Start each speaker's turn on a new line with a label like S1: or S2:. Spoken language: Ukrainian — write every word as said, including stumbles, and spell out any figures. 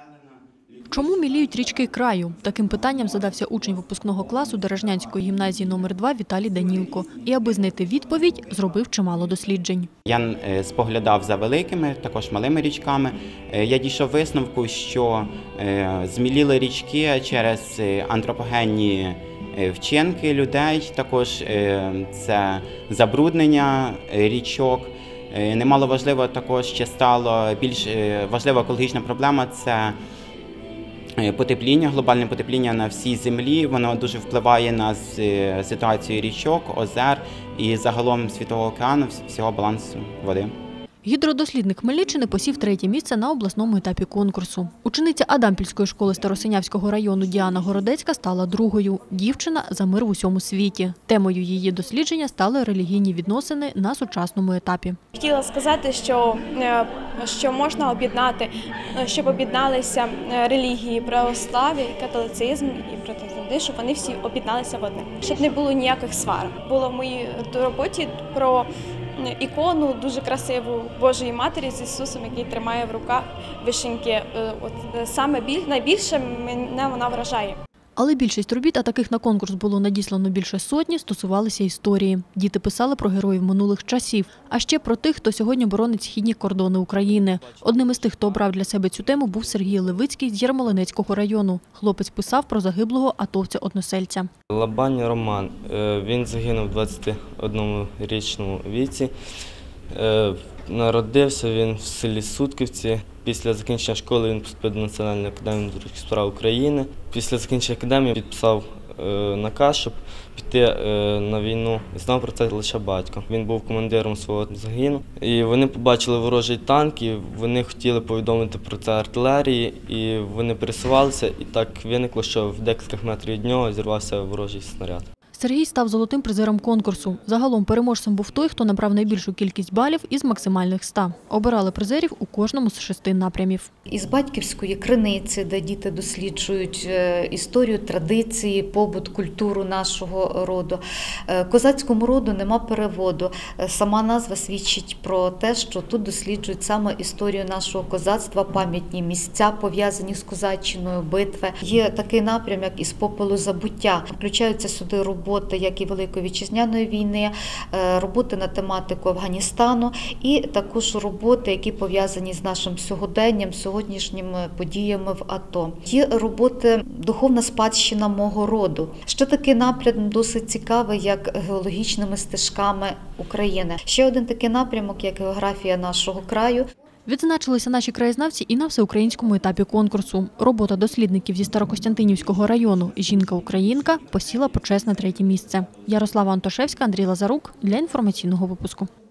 S1: Чому міліють річки краю? Таким питанням задався учень випускного класу Дережнянської гімназії номер два Віталій Данілко. І аби знайти відповідь, зробив чимало досліджень.
S2: Я споглядав за великими, також малими річками. Я дійшов висновку, що зміліли річки через антропогенні вчинки людей, також це забруднення річок. Немало важливо також ще стало більш важлива екологічна проблема – це потепління, глобальне потепління на всій землі. Воно дуже впливає на ситуацію річок, озер і загалом Світового океану, всього балансу води.
S1: Гідродослідник Хмельниччини посів третє місце на обласному етапі конкурсу. Учениця Адампільської школи Старосинявського району Діана Городецька стала другою. Дівчина за мир в усьому світі. Темою її дослідження стали релігійні відносини на сучасному етапі.
S3: Хотіла сказати, що, що можна об'єднати, щоб об'єдналися релігії православ'я, і католицизм, і протестанти, щоб вони всі об'єдналися в одне. Щоб не було ніяких свар. Було в моїй роботі про ікону дуже красиву Божої Матері з Ісусом, який тримає в руках вишеньки. От саме біль, найбільше мене вона вражає.
S1: Але більшість робіт, а таких на конкурс було надіслано більше сотні, стосувалися історії. Діти писали про героїв минулих часів, а ще про тих, хто сьогодні боронить східні кордони України. Одним із тих, хто обрав для себе цю тему, був Сергій Левицький з Ярмолинецького району. Хлопець писав про загиблого атовця-односельця.
S4: Лабань Роман. Він загинув у двадцятиоднорічному віці. Народився він в селі Сутківці. Після закінчення школи він поступив до Національної академії внутрішніх справ України. Після закінчення академії підписав наказ, щоб піти на війну. І знав про це лише батько. Він був командиром свого загону. І вони побачили ворожий танк, і вони хотіли повідомити про це артилерії. І вони пересувалися, і так виникло, що в декількох метрів від нього зірвався ворожий снаряд.
S1: Сергій став золотим призером конкурсу. Загалом переможцем був той, хто набрав найбільшу кількість балів із максимальних ста. Обирали призерів у кожному з шести напрямів.
S5: Із батьківської криниці, де діти досліджують історію, традиції, побут, культуру нашого роду. Козацькому роду нема переводу. Сама назва свідчить про те, що тут досліджують саме історію нашого козацтва, пам'ятні місця, пов'язані з козаччиною, битви. Є такий напрям, як із попелу забуття. Включаються сюди роботи, як і Великої Вітчизняної війни, роботи на тематику Афганістану і також роботи, які пов'язані з нашим сьогоденням, сьогоднішніми подіями в АТО. Є роботи «Духовна спадщина мого роду». Ще такий напрям досить цікавий, як геологічними стежками України. Ще один такий напрямок, як географія нашого краю.
S1: Відзначилися наші краєзнавці і на всеукраїнському етапі конкурсу. Робота дослідників зі Старокостянтинівського району «Жінка-українка» посіла почесне третє місце. Ярослава Антошевська, Андрій Лазарук для інформаційного випуску.